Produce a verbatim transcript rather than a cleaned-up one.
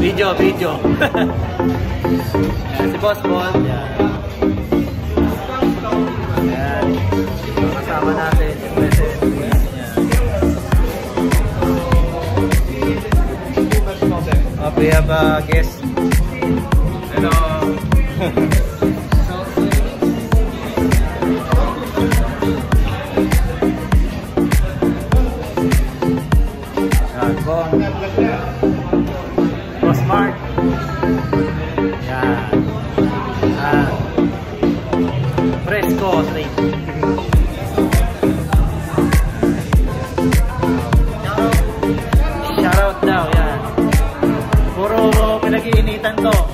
Video, video. Yan, si Boss Bon. Yan. Yan. Kasama natin yung president. Yan. Oh, we have a guest. Hello. Yan, Bong. Boss Mark. Yan. Ah. Fresco Street. Shoutout daw, yan. Puro pinag-iinitan to.